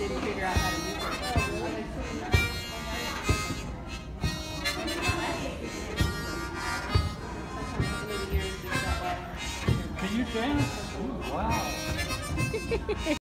didn't figure out how to use it. Can you dance? Ooh, wow.